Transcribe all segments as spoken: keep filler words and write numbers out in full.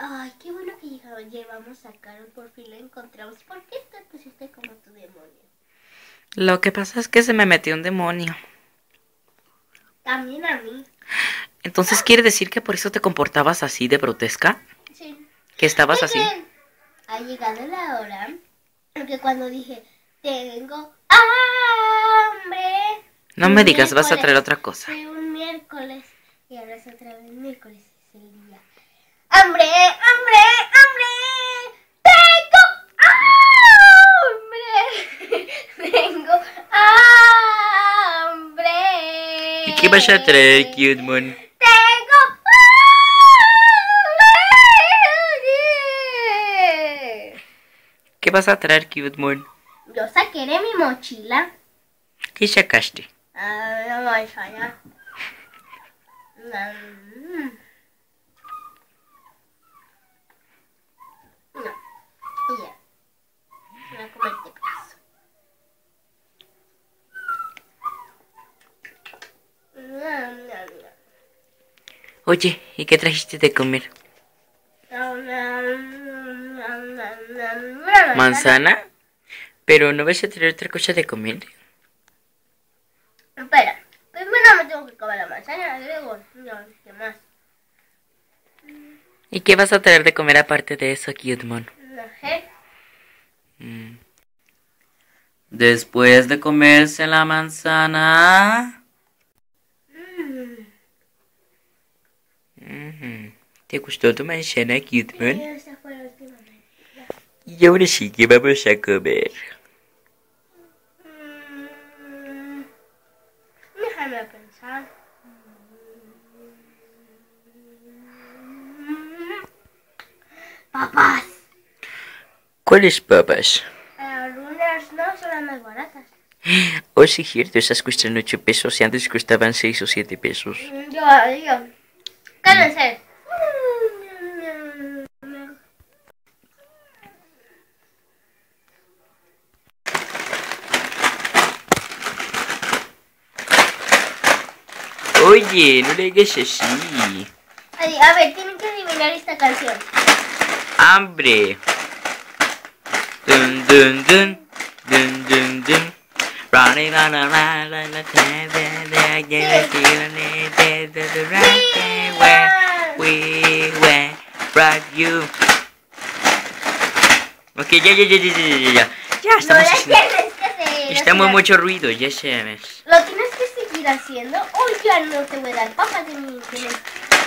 Ay, qué bueno que llegamos, llevamos a Carol, por fin la encontramos. ¿Por qué te pusiste como tu demonio? Lo que pasa es que se me metió un demonio. También a mí. Entonces, ¿quiere decir que por eso te comportabas así de grotesca? Sí. ¿Que estabas ¿Qué así? creen? Ha llegado la hora en que cuando dije, tengo hambre. No fue me un digas, vas a miércoles, traer otra cosa. Fue un miércoles. Y ahora es otra vez miércoles. Es el día. ¡Hambre! ¡Hambre! ¡Hambre! ¡Tengo hambre! ¡Tengo hambre! ¿Y qué vas a traer, Cute Moon? ¡Tengo hambre! ¿Qué vas a traer, Cute Moon? Yo saqué de mi mochila. ¿Qué sacaste? Ah, la manzana. Mm. No. Ya. Voy a comer este pedazo. No, no, no. Oye, ¿y qué trajiste de comer? ¿Manzana? ¿Pero no vas a traer otra cosa de comer? Espera, primero me tengo que comer la manzana, luego no, ¿qué más? ¿Y qué vas a traer de comer aparte de eso, Cute Moon? No sé. Mm. Después de comerse la manzana... Mm. Mm-hmm. ¿Te gustó tu manzana, Cute Moon? Sí, esa fue la última vez. Y ahora sí, ¿qué vamos a comer? Mm. Déjame pensar. Mm. Papas. ¿Cuáles papas? Algunas no son las más baratas. Oh, sí, cierto, esas cuestan ocho pesos y antes costaban seis o siete pesos. Yo, yo. Cállense. Oye, no le hagas así. A ver, tienen que adivinar esta canción. ¡Hambre! Dun, dun, dun, dun, dun, dun. Running on around like a I get a feeling it, the right where we went, rock you. Ok, ya, ya, ya, ya, ya, ya, ya. Ya, No estamos la haciendo... tienes que hacer. Estamos mucho ruido, ya sabes. Lo tienes que seguir haciendo o ya no te voy a dar papas de mi interés.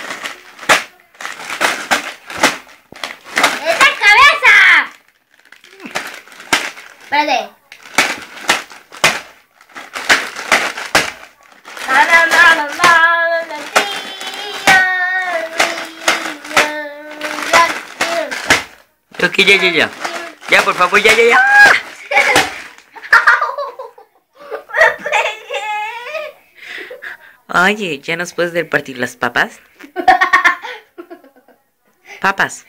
¡Esa cabeza! Espérate. Na, na, na, na, na, na, Ok, ya, ya, ya. Ya, por favor, ya, ya, ya. ¡Me pegué! Oye, ¿ya nos puedes repartir las papas? Papas.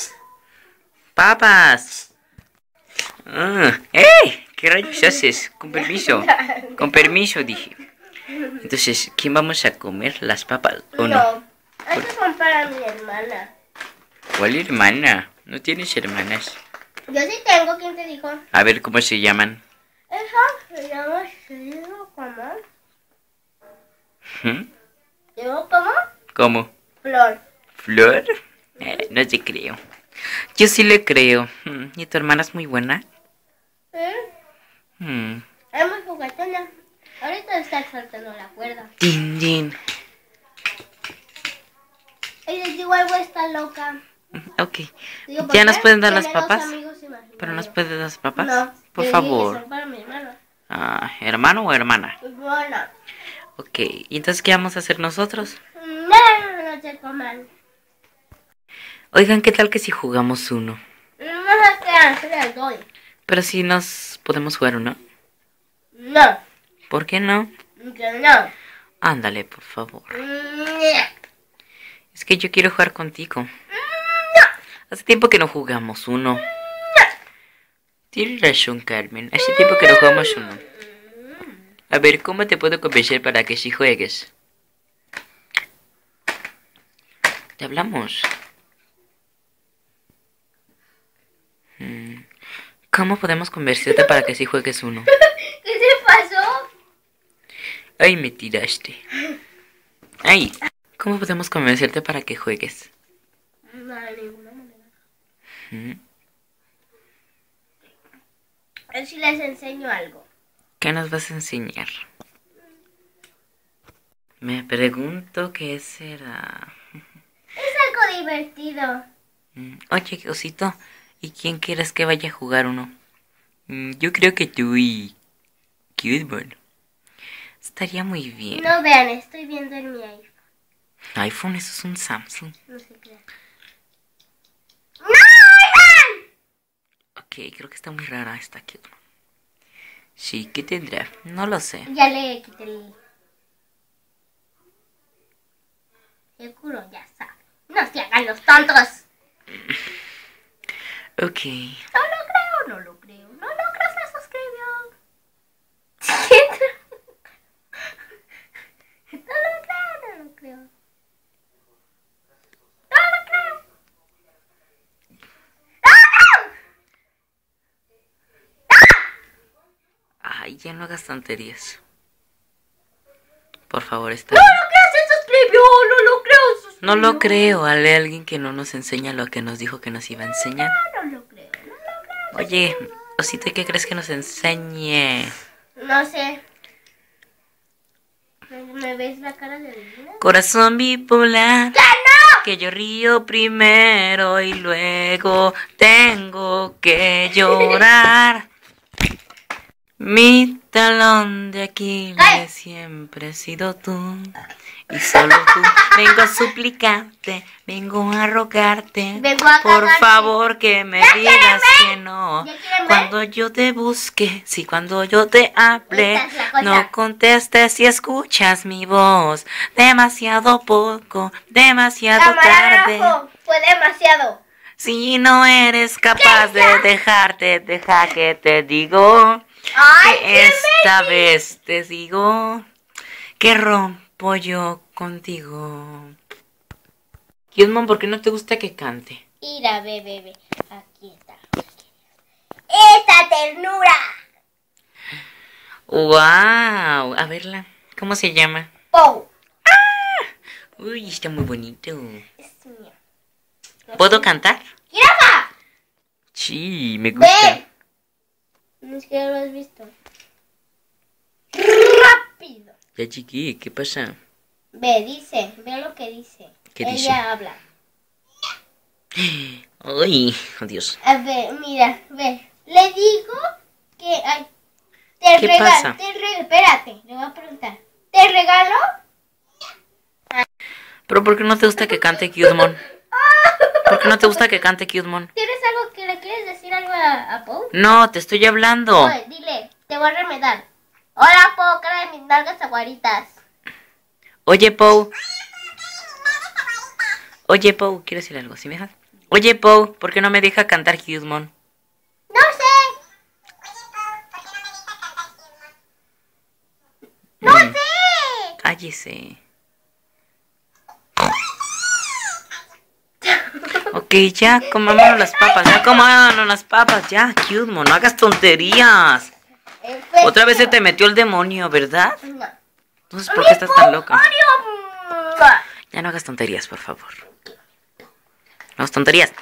Papas. Ah, ¡eh! ¿Qué rayos haces? Con permiso. Con permiso, dije. Entonces, ¿quién vamos a comer? ¿Las papas o no? No, estas son para mi hermana. ¿Cuál hermana? ¿No tienes hermanas? Yo sí tengo, ¿quién te dijo? A ver, ¿cómo se llaman? Esa se llama Shiro, ¿cómo? ¿Mm? ¿Yo cómo? ¿Cómo? Flor. ¿Flor? Eh, no te creo. Yo sí le creo. Mm, ¿Y tu hermana es muy buena? ¿Eh? Mm. Es muy juguetona. Ahorita está saltando la cuerda. Din, din. Y les digo algo, está loca. Ok. Digo, ¿por ¿Ya qué? nos pueden dar las Tiene dos papas? amigos imaginarios. ¿Pero nos puedes dar las papas? No, Por te dije favor. que son para mi hermano. Ah, ¿hermano o hermana? Bueno. Ok. ¿Y entonces qué vamos a hacer nosotros? No, no te coman. Oigan, ¿qué tal que si jugamos uno? No se quedan, se les doy. Pero si nos podemos jugar uno. No, ¿Por qué no? que no. Ándale, por favor. No. Es que yo quiero jugar contigo. Hace tiempo que no jugamos uno. Tienes razón, Carmen. Hace tiempo que no jugamos uno. A ver, ¿cómo te puedo convencer para que sí juegues? Te hablamos. ¿Cómo podemos convencerte para que sí juegues uno? ¿Qué te pasó? Ay, me tiraste. Ay, ¿cómo podemos convencerte para que juegues? No, de ninguna manera. ¿Mm? A ver si les enseño algo. ¿Qué nos vas a enseñar? Me pregunto qué será. Es algo divertido. Mm, Oye, osito, ¿y quién quieres que vaya a jugar uno? Mm, Yo creo que tú y Cuthbert. Estaría muy bien. No vean, estoy viendo en mi iPhone. iPhone, eso es un Samsung. No sé qué. ¡No, oigan! Ok, creo que está muy rara esta Cuthbert. Sí, ¿qué tendrá? No lo sé. Ya le quité el... Seguro, ya saben. No se hagan los tontos. Ok. No lo creo, no lo creo. No lo creo, se suscribió. No lo creo, no lo creo. No lo creo. Ay, ya no hagas tonterías. Por favor, está No bien. lo creo, se suscribió. No lo creo, se suscribió. No lo creo, Ale, alguien que no nos enseña lo que nos dijo que nos iba a enseñar. No lo creo, no lo creo. Oye, osito, ¿y qué crees que nos enseñe? No sé. ¿Me, me ves la cara de adivina? Corazón bipolar, ¡Ya no! que yo río primero y luego tengo que llorar. Mi talón de Aquiles siempre has sido tú. Y solo tú. Vengo a suplicarte, vengo a rogarte. Vengo a Por cagarte. favor que me ¿Ya digas quieren ver? que no. ¿Ya quieren ver? Cuando yo te busque, si cuando yo te hable, Esta es la cosa. no contestes si escuchas mi voz. Demasiado poco, demasiado tarde. Camarógrafo, fue demasiado. Si no eres capaz ¿Qué? de ¿Ya? dejarte, deja que te digo. Ay, Que qué esta me- vez te digo que rompo yo contigo. Yusmon, ¿por qué no te gusta que cante? Mira, ve, ve, ve. Aquí está. ¡Esta ternura! ¡Wow! A verla. ¿Cómo se llama? ¡Pou! Uy, está muy bonito. Es mío. ¿Puedo cantar? ¡Jirafa! Sí, me gusta. ¡Ve! No es que lo has visto. ¡Rápido! Ya, chiqui, ¿qué pasa? Ve, dice. Ve lo que dice. ¿Qué Ella dice? habla. Ay, adiós. A ver, mira, ve. Le digo que... Ay, te ¿Qué regalo. pasa? Te re- espérate, le voy a preguntar. ¿Te regalo? ¿Pero por qué no te gusta que cante Cutmon? ¿Por qué no te gusta que cante Cutmon? ¿Tienes algo que le quieres decir algo a, a Pou? No, te estoy hablando. Oye, dile, te voy a remedar. Hola, Pou, cara de mis nalgas aguaritas. Oye, Pou. Oye, Pou, quiero decir algo, ¿sí me dejas? Oye, Pou, ¿por qué no me deja cantar Cutmon? No sé. No Mm, sé. cállese. Ok, ya, comámonos las papas, ya, comámonos las papas, ya, Cutmon, no hagas tonterías. Eh, pues, Otra vez se te metió el demonio, ¿verdad? No. Entonces, ¿por qué estás tan loca? Mario. Ya no hagas tonterías, por favor. No hagas tonterías.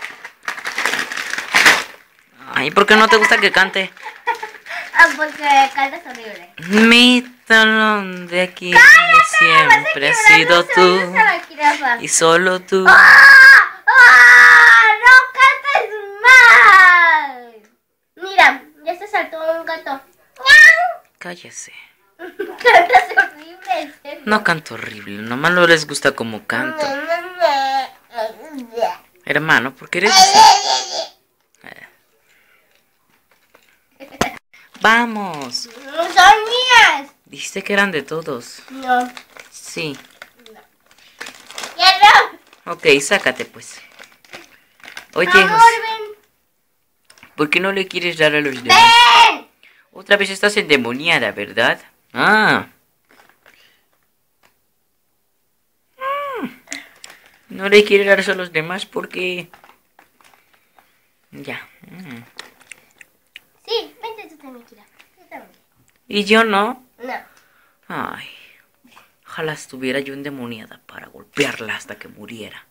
Ay, ¿por qué no te gusta que cante? Ah, porque cantas horrible. Mi talón de aquí siempre has sido tú. Y solo tú. ¡Ah! ¡Ah! ¡No cantes mal! Mira, ya se saltó un gato. ¡Miau! Cállese. Cantas horrible, en serio. No canto horrible, nomás no les gusta como canto. Hermano, ¿por qué eres así? Eh. Vamos. No son mías. Dijiste que eran de todos. No. Sí. Ya no. Ok, sácate pues. Oye, Amor, ven. ¿por qué no le quieres dar a los demás? ¡Ven! Otra vez estás endemoniada, ¿verdad? Ah. Mm. No le quiere dar eso a los demás porque... Ya. Mm. ¿Y yo no? No. Ay, ojalá estuviera yo endemoniada para golpearla hasta que muriera.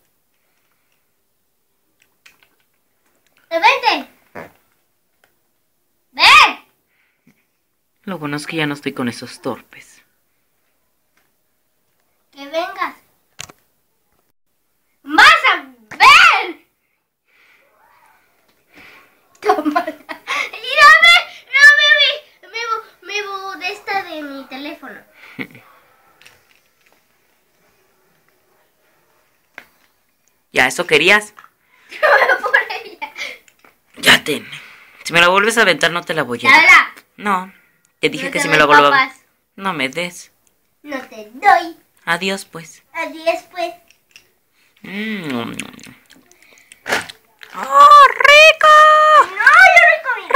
¡Vente! ¡Ven! Lo bueno es que ya no estoy con esos torpes. Que vengas. ¡Vas a ver! Toma. Y no me, no me vi, me, bu- me bu de esta de mi teléfono. ¿Ya eso querías? Por ella. Ya ten. Si me la vuelves a aventar no te la voy a dar. Habla. No, te dije No que te si me doy la vuelvo a... papas. No me des. No te doy. Adiós, pues. Adiós, pues. Mm. ¡Oh, rico! No, yo no comí.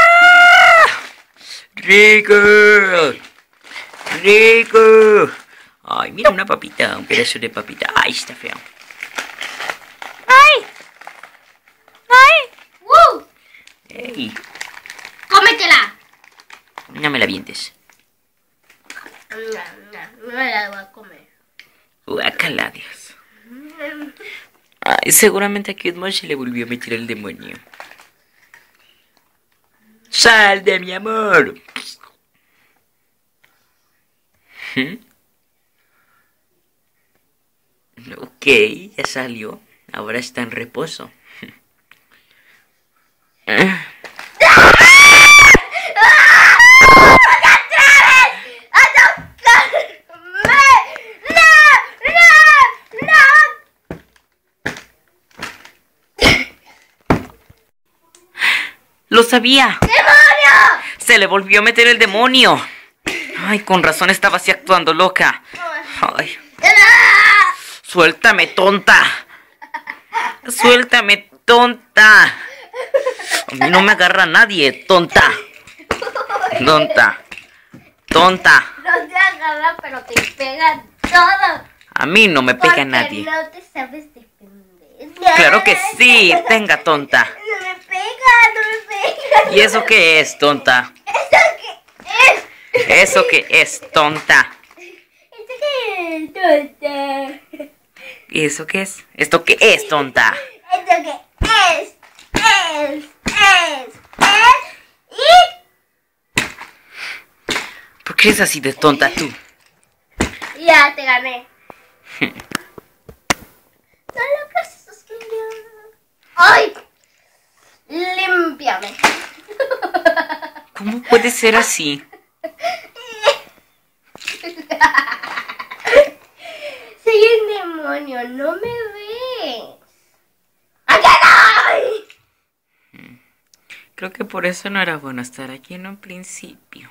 ¡Rico! ¡Rico! Ay, mira una papita, un pedazo de papita. Ay, está feo. ¡Ay! ¡Ay! ¡Woo! ¡Ey! ¡Cómetela! No me la vientes. No, no, no me la voy a comer. Guácala, Dios. Ay, seguramente a Kidman se le volvió a meter el demonio. ¡Sal de mi amor! ¿Mm? Ok, ya salió. Ahora está en reposo. ¡Lo sabía! ¡Demonio! Se le volvió a meter el demonio. Ay, con razón estaba así actuando loca. Ay, suéltame, tonta. Suéltame, tonta. A mí no me agarra nadie, tonta. Tonta. Tonta. No te agarra, pero te pega todo. A mí no me pega Porque nadie. no te sabes defender. Claro que sí, venga, tonta. No me pega, no me pega. ¿Y eso qué es, tonta? ¿Eso qué es? ¿Eso qué es, tonta? ¿Eso qué es, tonta? ¿Y eso qué es? ¿Esto qué es, tonta? ¿Eso qué es? Es, es, es. Y ¿Por qué eres así de tonta tú? ya te gané. Solo que se suscribió. ¡Ay! Límpiame. ¿Cómo puede ser así? Soy un demonio, no me ves. ¡Aquí estoy! Creo que por eso no era bueno estar aquí en un principio.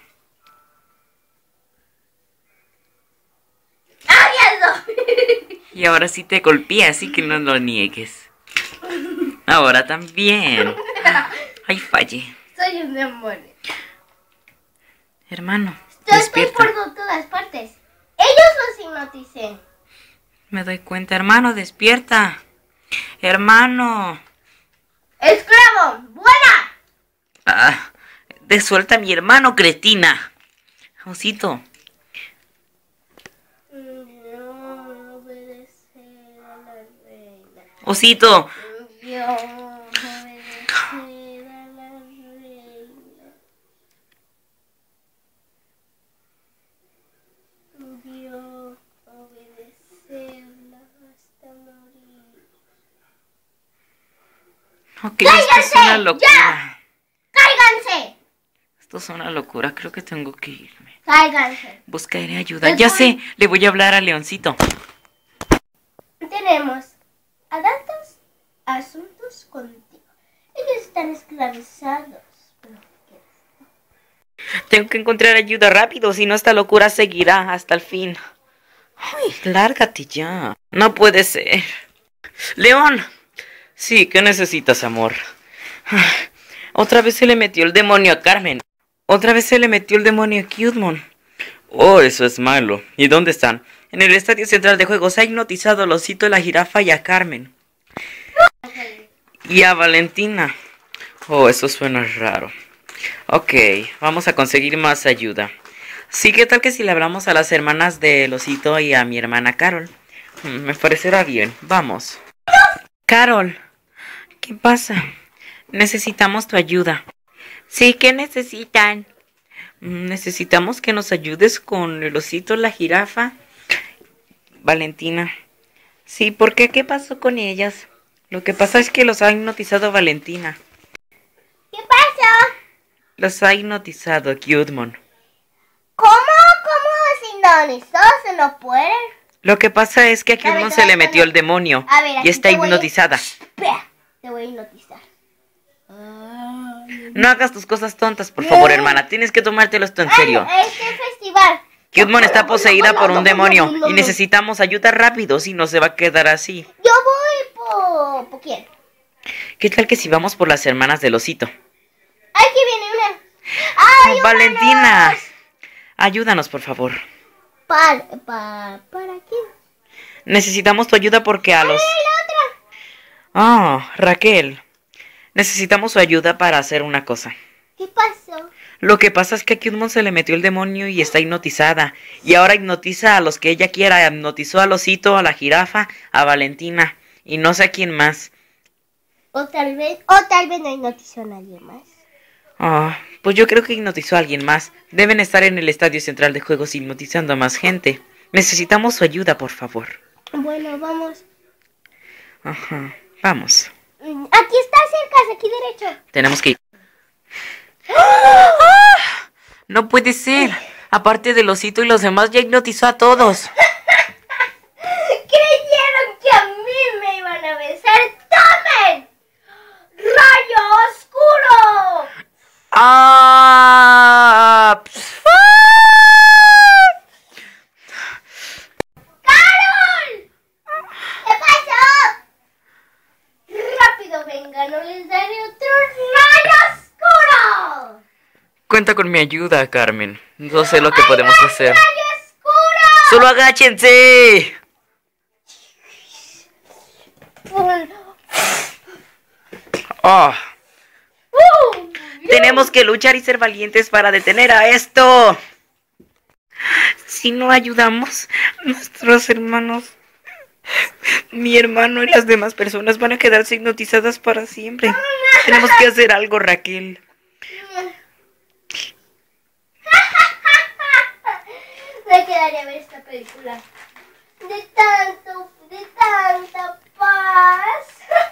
¡Aquí estoy! Y ahora sí te golpeé, así que no lo niegues. Ahora también. Ay, fallé. Soy un demonio. Hermano, Yo estoy despierta. por todas partes. Ellos los hipnoticé. Me doy cuenta, hermano, despierta. Hermano. ¡Esclavo! ¡Buena! Ah, desuelta a mi hermano, cretina. Osito. No obedecer a la reina. Osito. Yo obedecer a la reina. Yo obedecerla hasta morir. Ok, esto es una locura. ¡Cáiganse! Esto es una locura, creo que tengo que irme. ¡Cáiganse! Buscaré ayuda. Ya sé, le voy a hablar a Leoncito. Tenemos a tantos asuntos contigo. Ellos están esclavizados. Pero ¿qué? Tengo que encontrar ayuda rápido, si no esta locura seguirá hasta el fin. Ay, lárgate ya. No puede ser. León. Sí, ¿qué necesitas, amor? Otra vez se le metió el demonio a Carmen. Otra vez se le metió el demonio a Kidman. Oh, eso es malo. ¿Y dónde están? En el estadio central de juegos ha hipnotizado al osito, la jirafa y a Carmen. Y a Valentina. Oh, eso suena raro. Ok, vamos a conseguir más ayuda. Sí, ¿qué tal que si le hablamos a las hermanas del osito y a mi hermana Carol? Mm, Me parecerá bien. Vamos. Carol, ¿qué pasa? Necesitamos tu ayuda. Sí, ¿qué necesitan? Mm, Necesitamos que nos ayudes con el osito, la jirafa. Valentina. Sí, ¿por qué? ¿Qué pasó con ellas? Lo que pasa es que los ha hipnotizado Valentina. ¿Qué pasó? Los ha hipnotizado Cutmon. ¿Cómo? ¿Cómo sintonizó? ¿Se no puede? Lo que pasa es que a A ver, Cutmon te se voy le a metió poner- el demonio A ver, aquí y está te voy a- hipnotizada. Espera, te voy a hipnotizar. Ay, No hagas tus cosas tontas, por favor, hermana. Tienes que tomártelo esto en serio. Ay, este festival. Cutmon está poseída por un demonio y necesitamos ayuda rápido, si no se va a quedar así. Yo voy por... ¿Por quién? ¿Qué tal que si vamos por las hermanas del osito? Aquí viene una. ¡Ay, Oh, Valentina, humanos! ayúdanos, por favor. Para, para, ¿para quién? Necesitamos tu ayuda porque a los... ¡Ay, la otra! Ah, Raquel. Necesitamos su ayuda para hacer una cosa. ¿Qué pasó? Lo que pasa es que a Cutmon se le metió el demonio y está hipnotizada. Y ahora hipnotiza a los que ella quiera. Hipnotizó al osito, a la jirafa, a Valentina. Y no sé a quién más. O tal vez, o tal vez no hipnotizó a nadie más. Ah, pues yo creo que hipnotizó a alguien más. Deben estar en el estadio central de juegos hipnotizando a más gente. Necesitamos su ayuda, por favor. Bueno, vamos. Ajá, vamos. Mm, Aquí está cerca, aquí derecho. Tenemos que ir. No puede ser. Aparte del osito y los demás, ya hipnotizó a todos. Creyeron que a mí me iban a besar. ¡Tomen! ¡Rayo oscuro! ¡Ah! Pss. ¡Carol! ¿Qué pasó? Rápido, venga, no les daré otro rayo oscuro. Cuenta con mi ayuda, Carmen. No sé lo que podemos ¡Ay, hacer. ¡Rayo oscuro! ¡Solo agáchense! ¡Oh! Uh, Tenemos que luchar y ser valientes para detener a esto. Si no ayudamos, nuestros hermanos, mi hermano y las demás personas van a quedarse hipnotizadas para siempre. Tenemos que hacer algo, Raquel. Me quedaría a ver esta película. De tanto, de tanta paz.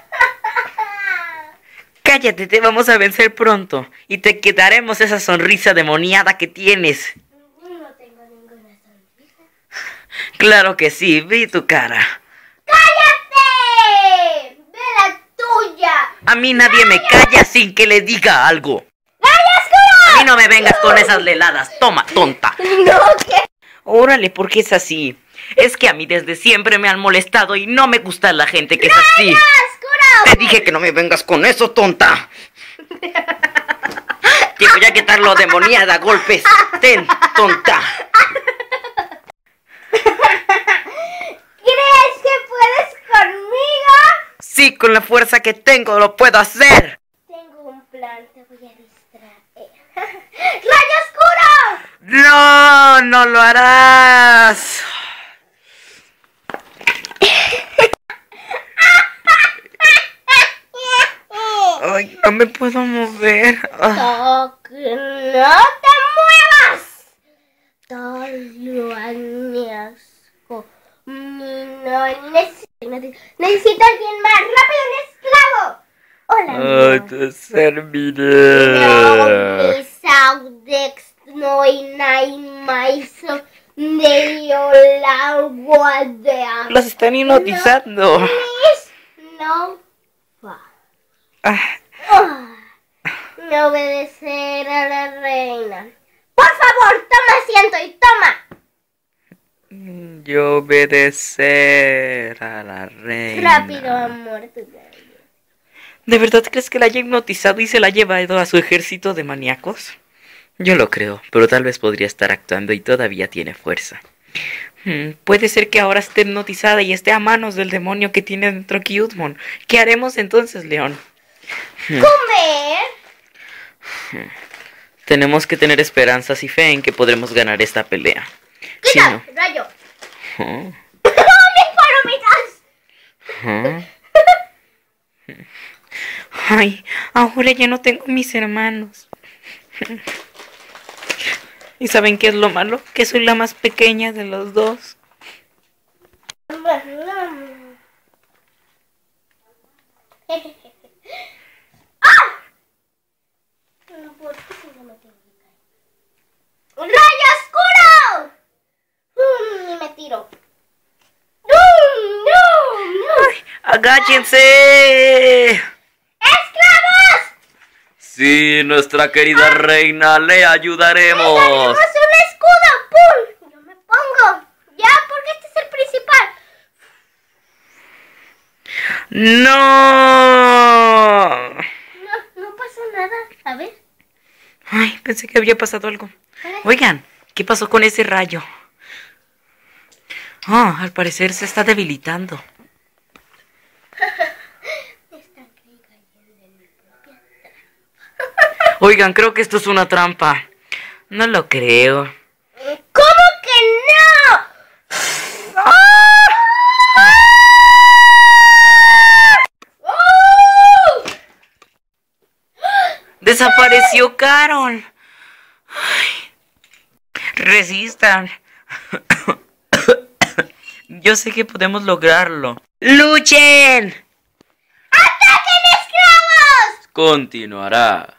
Cállate, te vamos a vencer pronto y te quitaremos esa sonrisa demoniada que tienes. No tengo ninguna sonrisa. Claro que sí, vi tu cara. ¡Cállate! ¡Ve la tuya! A mí nadie me calla sin que le diga algo. ¡Rayo oscuro! A mí no me vengas con esas leladas, toma, tonta. No, ¿qué? Órale, ¿por qué es así? Es que a mí desde siempre me han molestado y no me gusta la gente que es así. ¡Oscuro! Te dije que no me vengas con eso, tonta. Te voy a quitar lo demoniada a golpes. Ten, tonta. ¿Crees que puedes conmigo? Sí, con la fuerza que tengo lo puedo hacer. Tengo un plan, te voy a distraer. ¡Rayo oscuro! No, no lo harás. Ay, no me puedo mover. Ah. ¡No te muevas! Todo añasco. No necesito, necesito a alguien más. ¡Rápido, un esclavo! Hola, Ay, amor. te serviré. No, mi saudex no hay nada más de la guardia. Las están hipnotizando. Please, no va. Ah, Ah, no obedecer a la reina. Por favor, toma asiento y toma. yo obedecer a la reina. Rápido, amor. tu gallo. ¿De verdad crees que la haya hipnotizado y se la ha llevado a su ejército de maníacos? Yo lo creo, pero tal vez podría estar actuando y todavía tiene fuerza. Hmm, puede ser que ahora esté hipnotizada y esté a manos del demonio que tiene dentro Cutmon. ¿Qué haremos entonces, León? Comer. Tenemos que tener esperanzas y fe en que podremos ganar esta pelea. ¡Quita! Si no... ¡Rayo! Oh. ¡Mis palomitas! Oh. Ay, ahora ya no tengo mis hermanos. ¿Y saben qué es lo malo? Que soy la más pequeña de los dos. ¡Un rayo oscuro! Mm, y me tiro. ¡No! ¡No! ¡No! Ay, ¡agáchense! ¡Esclavos! Sí, nuestra querida reina, le ayudaremos. ¡Tenemos un escudo! ¡Pum! Yo me pongo. Ya, porque este es el principal. ¡No! No, no pasa nada. A ver. Ay, pensé que había pasado algo. Oigan, ¿qué pasó con ese rayo? Ah, al parecer se está debilitando. Oigan, creo que esto es una trampa. No lo creo. ¿Cómo que no? ¡Oh! ¡Desapareció Carol! Ay, resistan. Yo sé que podemos lograrlo. ¡Luchen! ¡Ataquen, esclavos! Continuará.